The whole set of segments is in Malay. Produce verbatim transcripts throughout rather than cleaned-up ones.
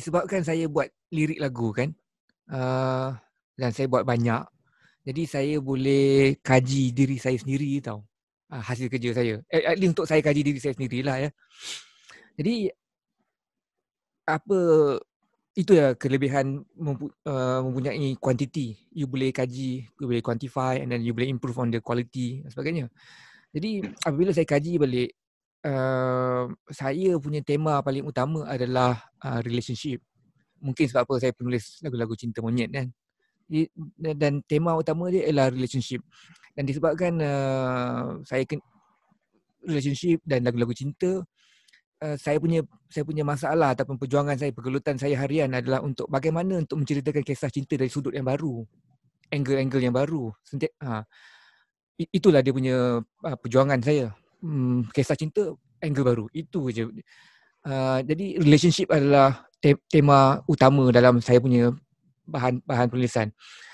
disebabkan saya buat lirik lagu kan, uh, dan saya buat banyak, jadi saya boleh kaji diri saya sendiri tau, uh, hasil kerja saya. Eh, at least untuk saya kaji diri saya sendirilah ya. Jadi apa, itu ya kelebihan mempu, uh, mempunyai kuantiti. You boleh kaji, you boleh quantify, and then you boleh improve on the quality dan sebagainya. Jadi apabila saya kaji balik, uh, saya punya tema paling utama adalah uh, relationship. Mungkin sebab apa saya penulis lagu-lagu cinta monyet kan. Jadi, dan tema utama dia ialah relationship. Dan disebabkan uh, saya ken- relationship dan lagu-lagu cinta, Uh, saya punya saya punya masalah ataupun perjuangan saya, pergelutan saya harian adalah untuk bagaimana untuk menceritakan kisah cinta dari sudut yang baru, angle-angle yang baru. Senti- ha, itulah dia punya uh, perjuangan saya. Hmm, kisah cinta, angle baru. Itu je. Uh, jadi relationship adalah te- tema utama dalam saya punya bahan bahan penulisan.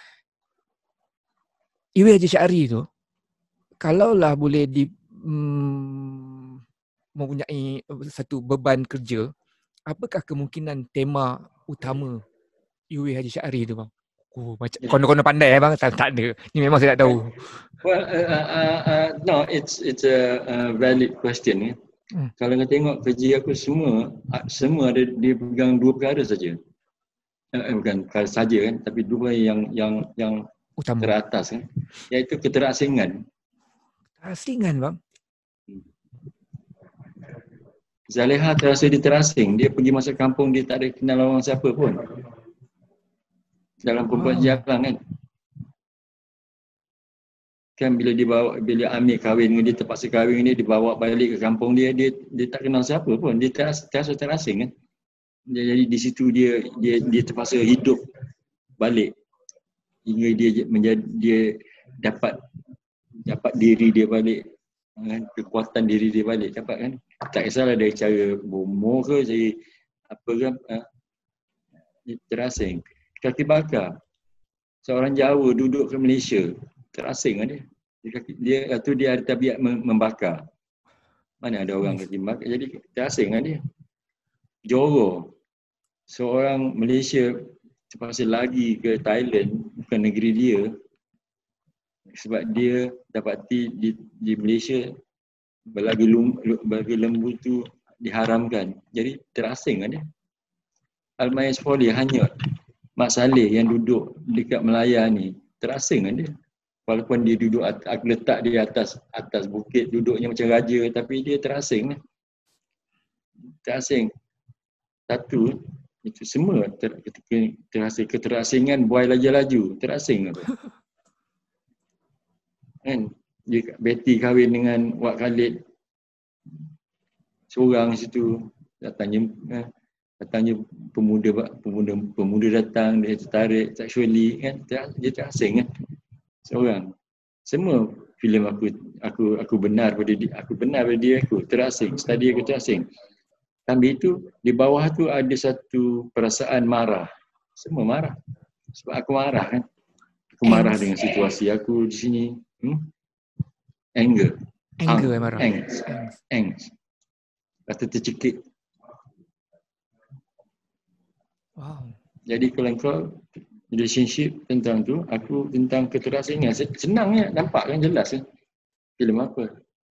Iwi Haji Syari tu, kalaulah boleh di hmm, mempunyai satu beban kerja, apakah kemungkinan tema utama Iwi Haji Syari tu bang? Oh, macam kono-kono pandai eh bang? Tak, tak ada. Ni memang saya tak tahu. Well, uh, uh, uh, no, it's it's a, a valid question. Eh. Hmm. Kalau kau tengok kerja aku semua, semua ada dia pegang dua perkara saja. Eh, bukan perkara saja kan, tapi dua yang yang yang utama, teratas kan, iaitu keterasingan. Keterasingan bang? Zaleha terasa dia terasing. Dia pergi masuk kampung, dia tak ada kenal orang siapa pun. Dalam perempuan oh. jalan kan. Kan bila dibawa, bila Amir kahwin dengan dia, terpaksa kahwin dengan dia, dibawa balik ke kampung dia, dia dia tak kenal siapa pun. Dia terasa, terasa terasing kan. Jadi di situ dia dia dia terpaksa hidup balik. Hingga dia menjadi, dia dapat dapat diri dia balik. Kan? Kekuatan diri dia balik. Dapat kan. Tak kisahlah dari cara bomoh ke, cara apa ke, uh, terasing. Kaki bakar. Seorang Jawa duduk ke Malaysia, terasing kan dia. Dia, dia, dia, dia ada tabiat membakar. Mana ada orang kaki bakar, jadi terasing kan dia. Johor. Seorang Malaysia terpaksa lagi ke Thailand, bukan negeri dia, sebab dia dapati di, di Malaysia berlagu, berlagu lembu tu diharamkan. Jadi terasing kan dia. Almayas Foli hanyut. Mak Saleh yang duduk dekat Melaya ni, terasing kan dia. Walaupun dia duduk, aku letak dia atas atas bukit, duduknya macam raja, tapi dia terasing kan. Terasing. Satu, itu semua ter, ter, terasing. Keterasingan buai laju-laju, terasing apa. Kan? Dia, Betty kahwin dengan Wak Khalid seorang situ, datangnya eh, datangnya pemuda pemuda pemuda datang, dia tertarik sexually kan, dia terasing kan seorang. Semua filem aku aku aku benar pada dia, aku benar pada dia, aku terasing, study aku terasing. Tapi itu di bawah tu ada satu perasaan marah. Semua marah. Sebab aku marah kan. Aku marah dengan situasi aku di sini. Hmm? Anger. Anger marah. Angst. Angst. Kata tercekik. Wow. Jadi kalau kau relationship tentang tu, aku tentang keterasingan. Senang ya, nampak kan, jelas kan. Filem apa?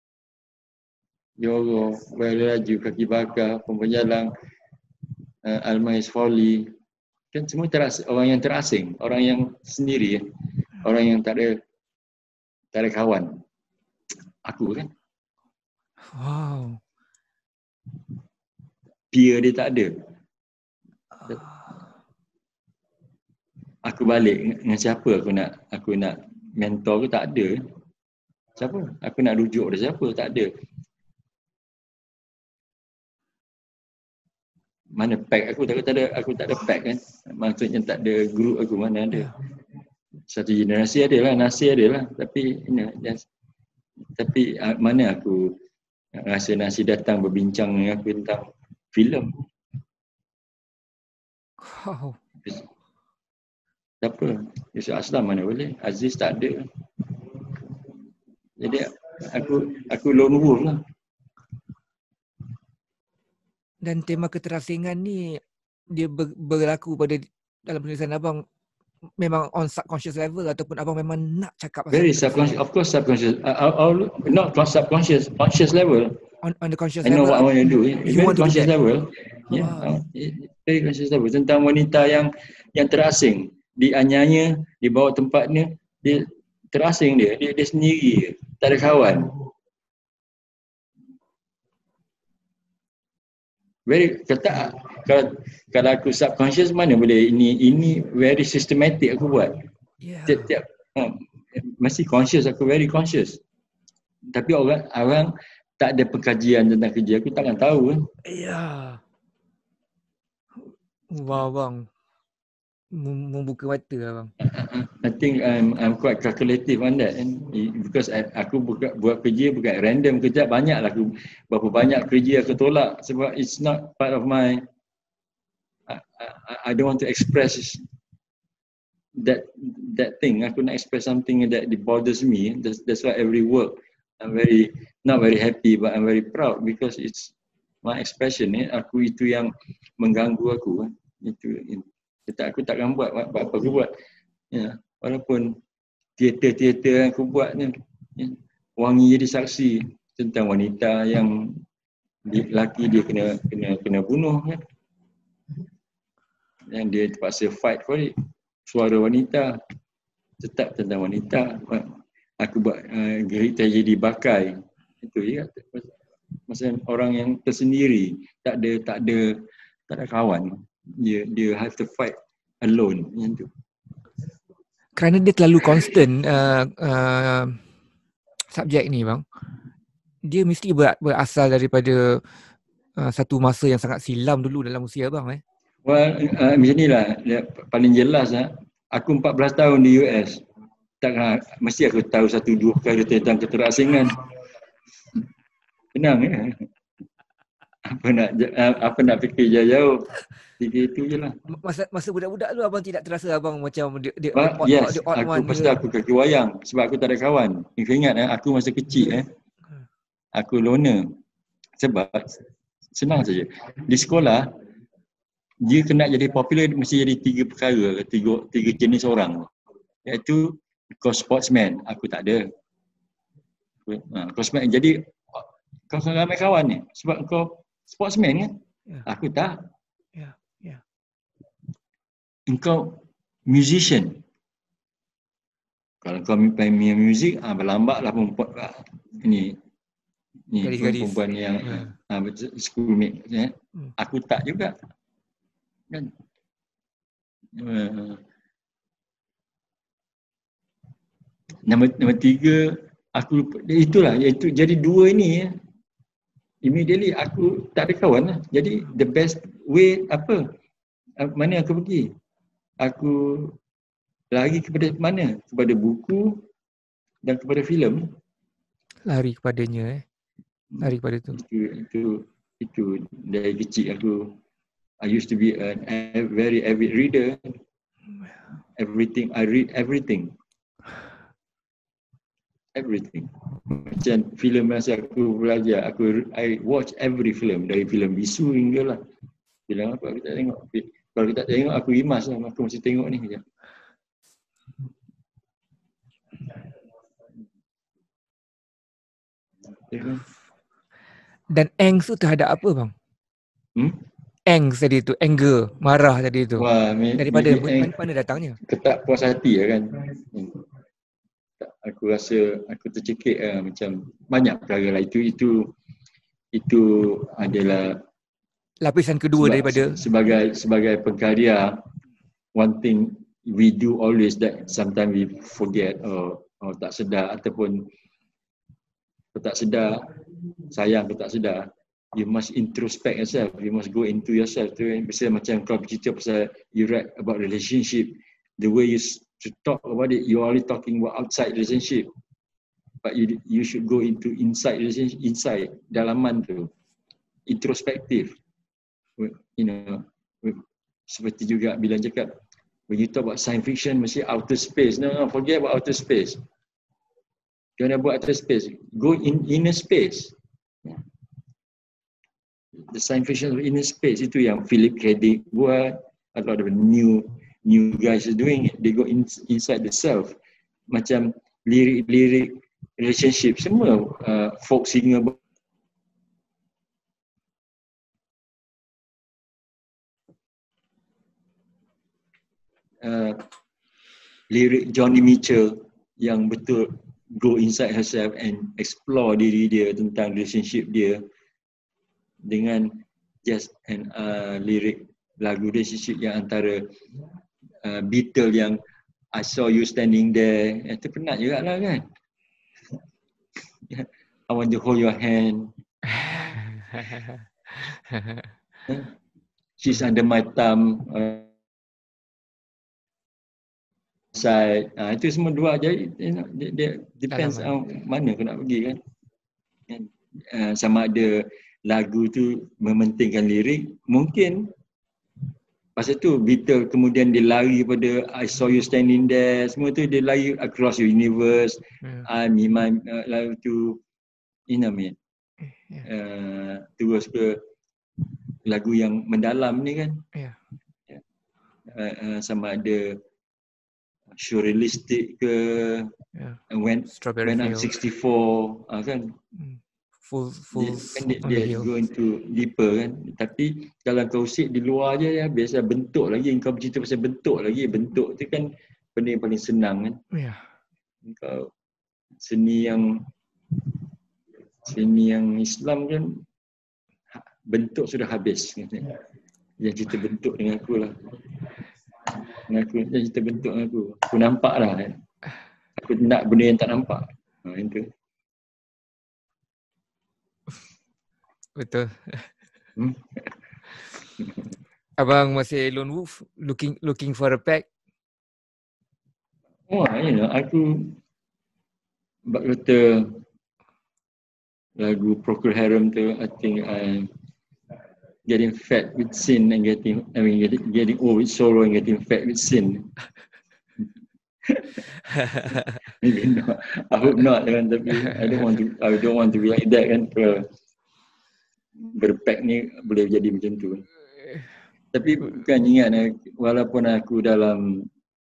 Johor, Laju, Kaki Bakar, Pempenjalang, uh, Almayas Foli. Kan semua terasing, orang yang terasing, orang yang sendiri ya. Orang yang tak ada tak ada kawan. Aku kan. Wow. Peer dia tak ada. Aku balik dengan siapa aku nak aku nak mentor ke, tak ada. Siapa? Aku nak rujuk pada siapa? Tak ada. Mana pack aku, tak ada, aku tak ada pack kan. Maksudnya tak ada group aku, mana ada. Satu generasi ada lah, nasi ada lah. Tapi ini, tapi mana aku rasa nasi datang berbincang dengan aku tentang filem. Wow. Siapa? Yusuf Aslam mana boleh. Aziz tak ada. Jadi aku aku lone wolf lah. Dan tema keterasingan ni dia ber, berlaku pada dalam penulisan abang memang on subconscious level ataupun abang memang nak cakap pasal Very benda tu subconscious, sebenarnya? of course subconscious. Uh, uh, uh, not subconscious, conscious level. On, on the conscious I know level, what I want to do. you Very want to do conscious that? level. Yeah, Wow. uh, very conscious level. Tentang wanita yang yang terasing, dianyanya, dibawa tempatnya, dia terasing dia, dia, dia sendiri, tak ada kawan. Very kata kalau kalau aku subconscious mana boleh ini ini very systematic aku buat. Yeah. Tiap-tiap uh, mesti conscious, aku very conscious. Tapi orang orang tak ada pengkajian tentang kerja aku takkan tahu kan. Yeah. Wow bang, Mem- membuka mata abang. I think I'm I'm quite calculative on that and because I, aku buka, buat kerja bukan random, kerja banyak lah aku berapa banyak kerja aku tolak sebab it's not part of my I, I, I don't want to express that that thing. Aku nak express something that bothers me. That's, that's why every work I'm very not very happy but I'm very proud because it's my expression. Eh. Aku itu yang mengganggu aku. Itu, itu. Aku takkan buat apa aku buat. Ya, walaupun teater-teater yang aku buat ni, ya, wangi jadi saksi tentang wanita yang lelaki dia kena kena kena bunuh kan. Dan dia terpaksa fight for it. Suara wanita, tetap tentang wanita. Aku buat uh, gerik tragedi Bakai. Itu ya. Masa orang yang tersendiri, tak ada tak ada tak ada kawan. Dia dia have to fight alone macam tu. Kerana dia terlalu constant uh, uh, subjek ni bang, dia mesti ber, berasal daripada uh, satu masa yang sangat silam dulu dalam usia abang eh. Well, uh, macam ni lah, paling jelas lah. Aku empat belas tahun di U S. Takkan mesti aku tahu satu dua perkara tentang keterasingan. Senang ya. Apa nak apa nak fikir jauh-jauh. Tiga itu je lah. Masa masa budak-budak tu abang tidak terasa abang macam dia dia But, odd, yes, the odd aku one pasti ke? aku kaki wayang sebab aku tak ada kawan. Kau ingat eh, aku masa kecil eh. Aku loner. Sebab senang saja. Di sekolah dia kena jadi popular mesti jadi tiga perkara, tiga tiga jenis orang. Iaitu kau sportsman, aku tak ada. Ha, kau sportsman jadi kau ramai kawan ni sebab kau sportsman kan? Yeah. Aku tak. Ya, yeah, ya. Yeah. Engkau musician. Kalau kau main muzik, ah berlambatlah perempuan ini ni perempuan yang yeah. ah, schoolmate ya. Hmm. Aku tak juga. Kan? Uh, Nombor, nombor tiga, aku lupa. Itulah, iaitu jadi dua ini ya. Immediately aku tak ada kawan lah. Jadi the best way apa? Mana aku pergi? Aku lari kepada mana? Kepada buku dan kepada filem. Lari kepadanya eh. Lari kepada tu. Itu itu itu dari kecil aku. I used to be a, a very avid reader. Everything I read everything. Everything. Macam filem masa aku belajar, aku I watch every film dari filem bisu hingga lah. Filem apa aku tak tengok. Kalau aku tak tengok aku rimas lah, aku mesti tengok ni je. Dan angst tu terhadap apa bang? Hmm? Angst tadi tu, anger, marah tadi tu. Wah, daripada mana, mana datangnya? Ketak puas hati lah kan. Hmm. Aku rasa aku tercekik uh, macam banyak perkara lah itu itu itu adalah lapisan kedua seba, daripada sebagai sebagai pengkarya. One thing we do always that sometimes we forget or, or tak sedar ataupun tak sedar, sayang ke tak sedar, you must introspect yourself, you must go into yourself tu. Biasa macam kau bercerita pasal you write about relationship, the way you to talk about it, you only talking about outside relationship, but you you should go into inside relationship, inside dalaman tu, introspektif. You know, seperti juga bila cakap when you talk about science fiction mesti outer space. No, no, forget about outer space. Jangan buat outer space, go in inner space. the science fiction of inner space itu yang Philip K. Dick buat, a lot of new new guys are doing it. They go in, inside the self. Macam lirik-lirik relationship semua uh, folk singer uh, lirik Johnny Mitchell yang betul go inside herself and explore diri dia tentang relationship dia dengan just an uh, lirik lagu relationship yang antara uh, Beatles yang I saw you standing there, itu penat juga lah kan. I want to hold your hand. She's under my thumb. Uh, side. Uh, itu semua dua. Jadi dia, dia depends on mana kau nak pergi kan. Uh, sama ada lagu tu mementingkan lirik, mungkin pasal tu Beatles kemudian dia lari pada I saw you standing there, semua tu dia lari across the universe. Yeah. I'm in my uh, lagu tu you know me. Yeah. Uh, terus ke lagu yang mendalam ni kan. Yeah. Yeah. Uh, uh, sama ada surrealistic ke, yeah. when Strawberry when I'm sixty-four uh, kan. Mm. Full, full dia, kan dia, dia go into deeper kan. Tapi kalau kau sit di luar je ya, biasa bentuk lagi. Kau bercerita pasal bentuk lagi. Bentuk tu kan benda yang paling senang kan. Yeah. Kau seni yang seni yang Islam kan bentuk sudah habis. Yang cerita bentuk dengan aku lah. Dengan aku, yang cerita bentuk dengan aku. Aku nampak lah kan. Aku nak benda yang tak nampak. Ha, itu. Betul. Hmm? Abang masih lone wolf, looking looking for a pack. Oh, you know, aku bak kata lagu Procol Harum tu, I think I'm getting fat with sin and getting, I mean, getting, getting old with sorrow and getting fat with sin. Maybe not. I hope not kan, tapi I don't want to, I don't want to be like that kan. Berpack ni boleh jadi macam tu. Tapi bukan ingat, walaupun aku dalam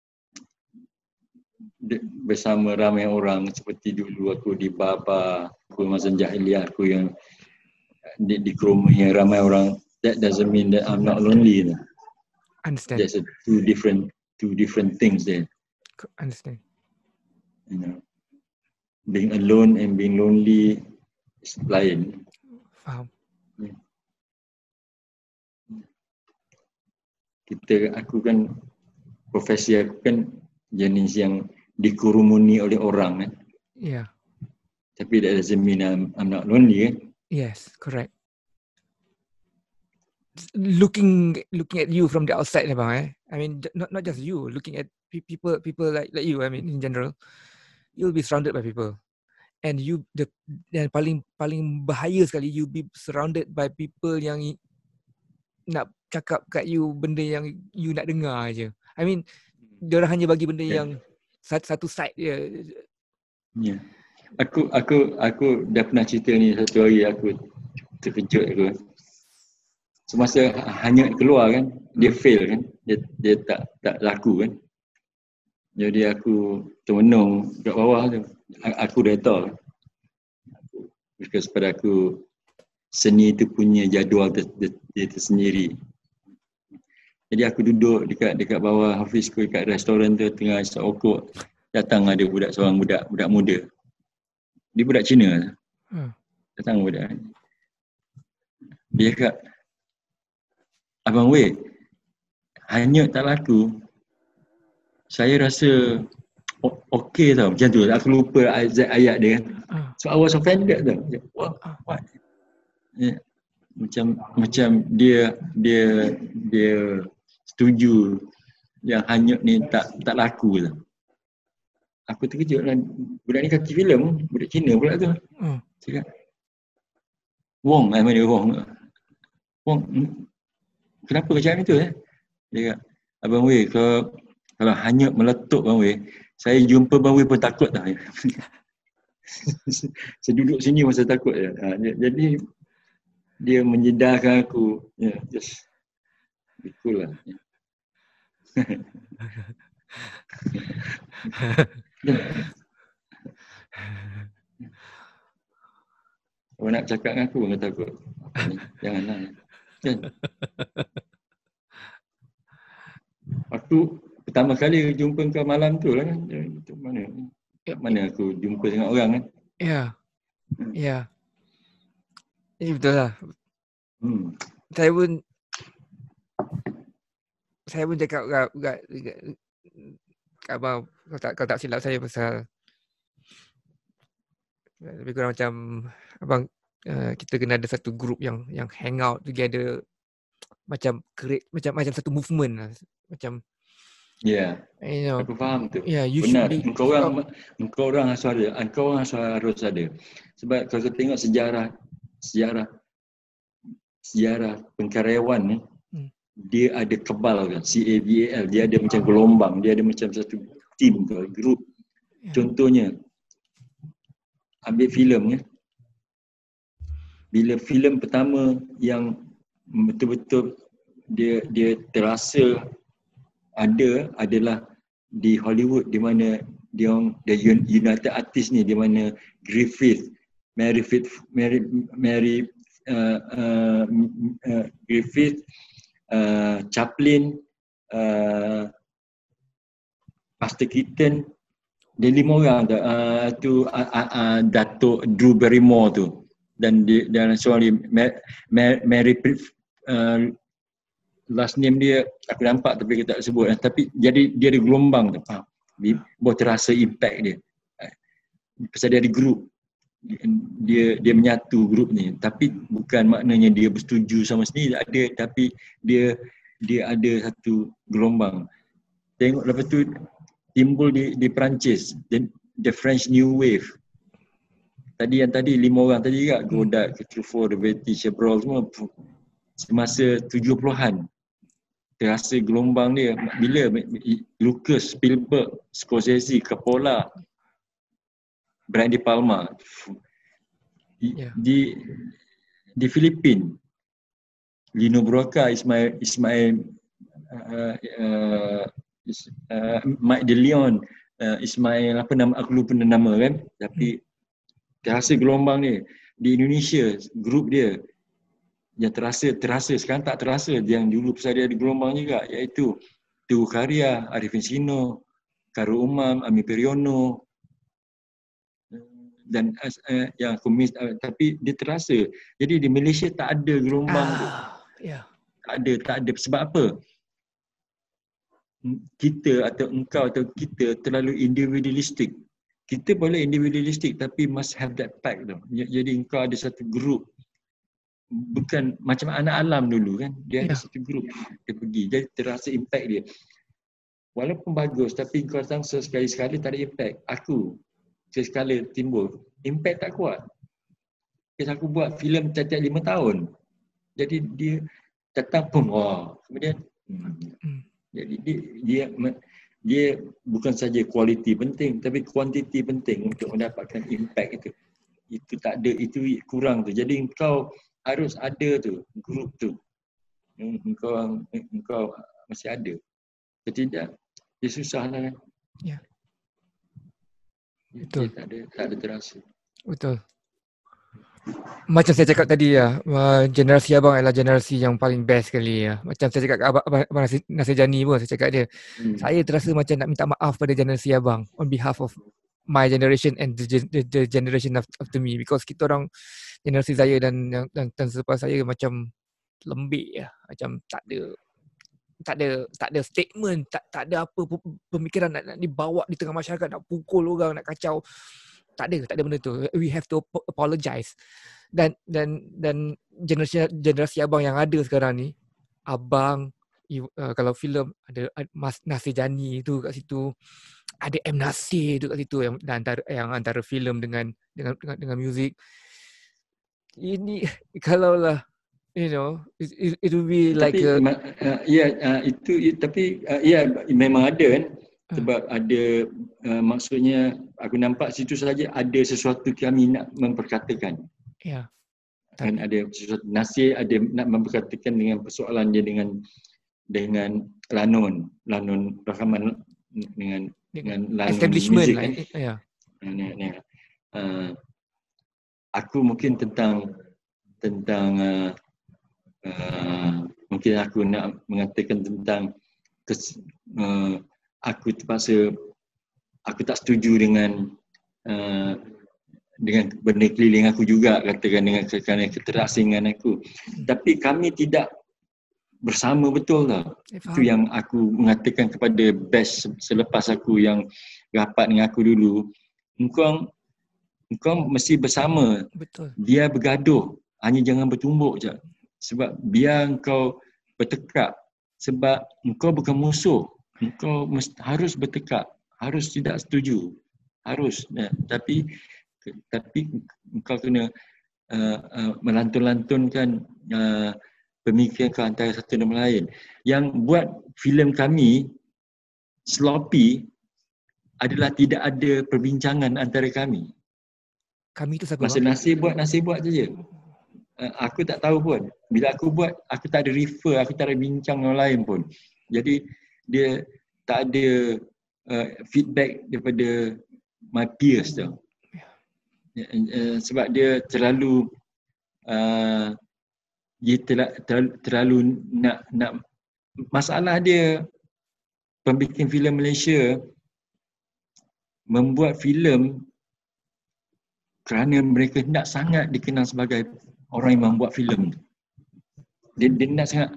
bersama ramai orang seperti dulu aku di Baba, aku masa jahiliah aku yang di, di kerumunan ramai orang, that doesn't mean that I'm not lonely. Understand. There's a two different two different things there. Understand. You know, being alone and being lonely is lain. Faham. Kita, aku kan, profesi aku kan jenis yang dikerumuni oleh orang kan. Yeah. Tapi that doesn't mean I'm, I'm not lonely kan. Yes, correct. Looking looking at you from the outside, bang, eh? I mean, not not just you. Looking at people people like like you. I mean, in general, you'll be surrounded by people, and you the yang paling paling bahaya sekali, you be surrounded by people yang nak cakap kat you benda yang you nak dengar aje. I mean, diorang hanya bagi benda yeah. yang satu side je. Ya. Yeah. Aku aku aku dah pernah cerita ni satu hari, aku terkejut aku. Semasa hanya keluar kan, dia fail kan. Dia dia tak tak laku kan. Jadi aku termenung kat bawah tu. Aku reta. Because pada aku seni itu punya jadual dia, dia, dia tersendiri. Jadi aku duduk dekat dekat bawah Hafiz ku dekat restoran tu, tengah isap okok. Datang ada budak seorang budak budak muda. Dia budak Cina. Hmm. Datang budak. Dia cakap, "Abang Wei, hanya tak laku. Saya rasa okey tau." Macam tu. Aku lupa ayat, ayat dia kan. So I was offended tau. What? What? Yeah. Macam macam dia dia dia setuju yang hanyut ni tak tak laku lah. Aku terkejut lah. Budak ni kaki filem, budak Cina pula tu. Hmm. Cakap, Wong, I mean Wong. Wong, kenapa kau cakap itu eh? Dia kata, "Abang Wei, kalau kalau hanyut meletup Abang Wei, saya jumpa Abang Wei pun takut dah." Saya duduk sini masa takut je. Ha, jadi dia menyedarkan aku. Ya, yeah, just be cool lah. Orang nak cakap dengan aku pun kata aku, apa ni? Janganlah. Kan? Aku pertama kali jumpa kau malam tu lah kan. Itu mana? Mana aku jumpa dengan orang kan? Ya. Ya. Ini betul lah. Hmm. Saya pun saya pun cakap kat, kat, kat, kat abang, kau tak, kau tak silap saya pasal lebih kurang macam abang, uh, kita kena ada satu group yang yang hang out together, macam create macam macam satu movement lah. Macam Ya, yeah, you know, aku faham tu. yeah, you benar. should be, Engkau orang, engkau orang harus ada. Engkau orang harus ada. Sebab kalau kita tengok sejarah, sejarah, sejarah pengkaryawan ni, hmm. dia ada kebal kan, C A B A L. Dia ada macam gelombang, dia ada macam satu team ke, group. Yeah. Contohnya, ambil filem ya. Bila filem pertama yang betul-betul dia dia terasa ada adalah di Hollywood, di mana dia the United Artists ni, di mana Griffith, Mary Mary Mary uh, uh, uh, Griffith, uh, Chaplin, uh, Buster Keaton, dia lima orang tu, uh, tu uh, uh, uh, Datuk Drew Barrymore tu, dan di, dan sorry Mary, Mary uh, last name dia aku nampak tapi kita tak sebut. Tapi jadi dia ada gelombang tu. Faham? Baru terasa impact dia. Pasal dia ada group. Dia dia menyatu group ni. Tapi bukan maknanya dia bersetuju sama sendiri, ada, tapi dia dia ada satu gelombang. Tengok lepas tu timbul di di Perancis, the, the French New Wave. Tadi yang tadi lima orang tadi juga, Godard, Truffaut, Rivetti, Chabrol semua semasa tujuh puluhan. Terasa gelombang dia bila Lucas, Spielberg, Scorsese, Coppola, Brian De Palma di yeah. di, di Filipina, Lino Brocka, Ismail Ismail uh, uh, uh, Mike De Leon, uh, Ismail apa nama aku lupa nama kan, tapi terasa gelombang dia. Di Indonesia grup dia yang terasa, terasa sekarang tak terasa, yang dulu pasal dia ada gelombang juga, iaitu Teguh Karya, Arifin Sino, Karul Umam, Ami Periono, dan uh, yang komunis, uh, tapi dia terasa. Jadi di Malaysia tak ada gelombang ah, tu. Yeah. Tak ada, tak ada. Sebab apa? Kita atau engkau atau kita terlalu individualistik. Kita boleh individualistik tapi must have that pack tu. Jadi engkau ada satu group. Bukan macam anak alam dulu kan, dia yeah. ada satu grup, dia pergi, jadi terasa impact dia. Walaupun bagus tapi kau datang sekali-sekali tak ada impact. Aku sekali timbul, impact tak kuat. Kes aku buat filem setiap lima tahun, jadi dia datang pun, wah, kemudian hmm. jadi dia, dia dia bukan saja kualiti penting tapi kuantiti penting untuk mendapatkan impact itu. Itu tak ada, itu kurang tu. Jadi engkau harus ada tu, grup tu. Engkau engkau masih ada. Tidak, dia susah lah kan. Ya. Betul. Dia tak ada, tak ada terasa. Betul. Macam saya cakap tadi ya, generasi abang adalah generasi yang paling best sekali ya. Macam saya cakap abang, abang, abang Nasir Jani pun saya cakap dia. Hmm. Saya terasa macam nak minta maaf pada generasi abang on behalf of my generation and the, the, the generation after me, because kita orang generasi saya dan yang dan, dan selepas saya macam lembik ya, macam tak ada tak ada tak ada statement, tak tak ada apa pemikiran nak, nak dibawa di tengah masyarakat, nak pukul orang, nak kacau. Tak ada, tak ada benda tu. We have to apologize. Dan dan dan generasi generasi abang yang ada sekarang ni, abang uh, kalau filem ada Mas Nasir Jani tu kat situ, ada M Nasir tu kat situ, yang antara yang antara filem dengan dengan dengan, dengan muzik. Ini kalaulah you know it, it, it will be tapi, like a uh, ya yeah, uh, itu tapi uh, ya yeah, memang ada kan, sebab uh. ada uh, maksudnya aku nampak situ saja ada sesuatu kami nak memperkatakan. Ya. Yeah. kan ada sesuatu nasir, ada nak memperhatikan dengan persoalan dia dengan dengan lanun, lanun rakaman dengan dengan lanun establishment muzik lah. kan. Ya. Ni, ni, uh, aku mungkin tentang tentang uh, uh, mungkin aku nak mengatakan tentang kes, uh, aku terpaksa aku tak setuju dengan uh, dengan benda keliling aku juga, katakan dengan kerana keterasingan aku. Hmm. Tapi kami tidak bersama betul tau. Eh, Itu yang aku mengatakan kepada batch selepas aku yang rapat dengan aku dulu. Engkau engkau mesti bersama. Betul. Dia bergaduh, hanya jangan bertumbuk je. Sebab biar engkau bertekak. Sebab engkau bukan musuh. Engkau mesti, harus bertekak. Harus tidak setuju. Harus. Nah, tapi tapi engkau kena uh, uh, melantun-lantunkan uh, pemikiran kau antara satu dan lain. Yang buat filem kami sloppy adalah tidak ada perbincangan antara kami. Kami itu siapa? Masa Nasir buat, Nasir buat saja. Uh, aku tak tahu pun. Bila aku buat, aku tak ada refer, aku tak ada bincang dengan lain pun. Jadi dia tak ada uh, feedback daripada my peers tu. Uh, sebab dia terlalu uh, dia terlalu, terlalu, terlalu nak nak masalah dia pembikin filem Malaysia membuat filem kerana mereka nak sangat dikenal sebagai orang yang membuat filem. Dia, dia nak sangat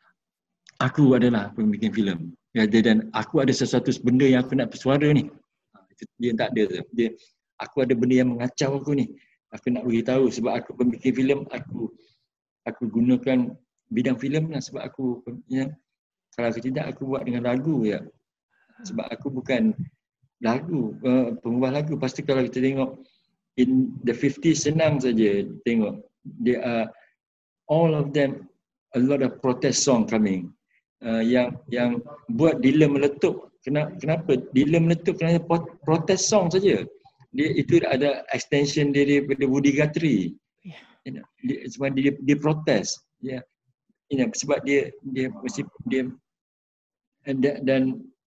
aku adalah pembikin filem. Ya, dan aku ada sesuatu benda yang aku nak bersuara ni. Dia tak ada. Dia aku ada benda yang mengacau aku ni. Aku nak beritahu sebab aku pembikin filem, aku aku gunakan bidang filem lah sebab aku ya, kalau tidak aku buat dengan lagu ya. Sebab aku bukan lagu, uh, pengubah lagu. Pasti kalau kita tengok in the fifties senang saja tengok. There are all of them a lot of protest song coming. Uh, yang yang buat dealer meletup. Kenapa? Kenapa? Dealer meletup kerana protest song saja. Dia itu ada extension dia daripada Woody Guthrie. You know, dia, sebab dia dia protes. Ya. You know, sebab dia dia mesti dia dan dan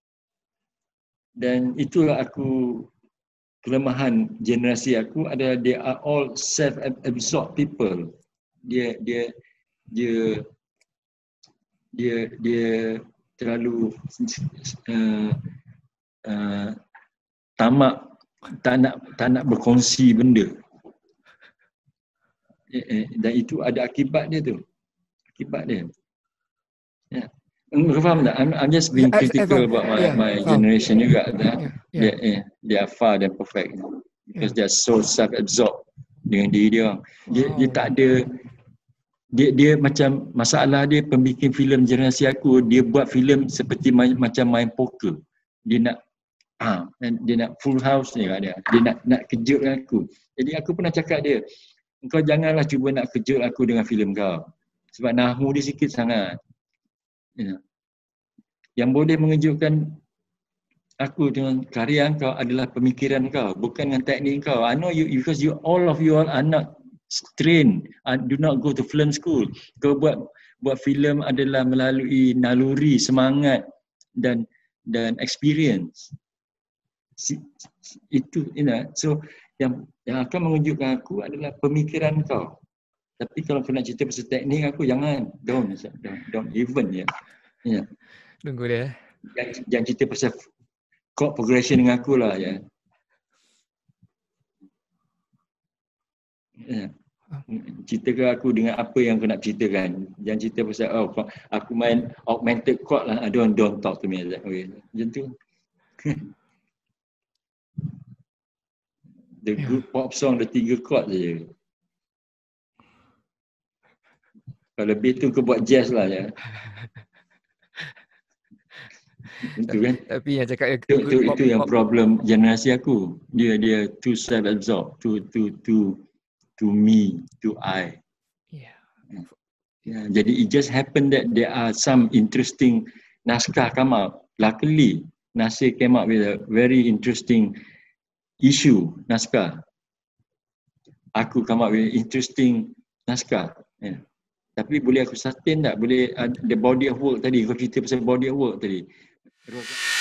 dan itulah aku kelemahan generasi aku adalah they are all self-absorbed people. Dia dia dia dia dia terlalu uh, uh, tamak, tak nak tak nak berkongsi benda. Eh, eh, dan itu ada akibat dia tu. Akibat dia. Ya. Kau faham tak? I'm, I'm just being critical about my, yeah, my generation juga. Yeah, yeah. They, eh, they are far than perfect. Because yeah. they are so self-absorbed dengan diri dia orang. Dia, oh. dia tak ada, dia dia macam masalah dia pembikin filem generasi aku, dia buat filem seperti main, macam main poker. Dia nak ah, dia nak full house ni dia. Dia nak nak kejutkan aku. Jadi aku pernah cakap dia, kau janganlah cuba nak kejut aku dengan filem kau. Sebab nahu dia sikit sangat. You know. Yang boleh mengejutkan aku dengan karya kau adalah pemikiran kau, bukan dengan teknik kau. I know you because you all of you all are not trained, and do not go to film school. Kau buat buat filem adalah melalui naluri, semangat dan dan experience. Si, itu you know. So yang yang akan mengejutkan aku adalah pemikiran kau. Tapi kalau kau nak cerita pasal teknik aku, jangan. Don't, don't, don't even ya. Ya. Tunggu dia. Yang, yang cerita pasal chord progression dengan aku lah ya. Ya. Ceritakan aku dengan apa yang kau nak ceritakan. Jangan cerita pasal oh aku main augmented chord lah. Don't, don't talk to me like that. Okay. Macam tu. The good pop song ada tiga chord saja. Kalau lebih tu kau buat jazz lah ya. Itu kan. Tapi yang cakap yang itu, itu, itu yang problem generasi aku. Dia dia too self-absorbed, too too too to me, to I. Yeah. Yeah. Jadi it just happened that there are some interesting naskah come out. Luckily, Nasir came up with a very interesting issue naskah. Aku come up with interesting naskah. Ya. Tapi boleh aku sustain tak? Boleh uh, the body of work tadi, kau cerita pasal body of work tadi.